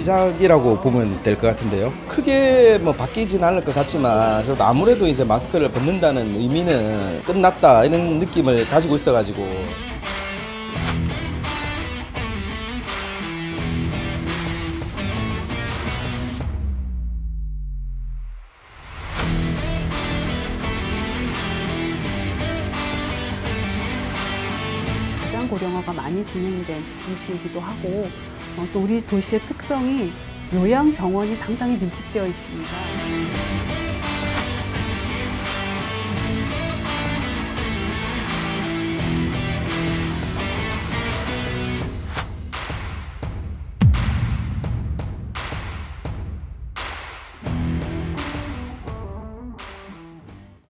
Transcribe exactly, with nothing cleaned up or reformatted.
시작이라고 보면 될 것 같은데요. 크게 뭐 바뀌진 않을 것 같지만 그래도 아무래도 이제 마스크를 벗는다는 의미는 끝났다 이런 느낌을 가지고 있어가지고. 가장 고령화가 많이 진행된 도시이기도 하고 어, 또 우리 도시의 특성이 요양병원이 상당히 밀집되어 있습니다.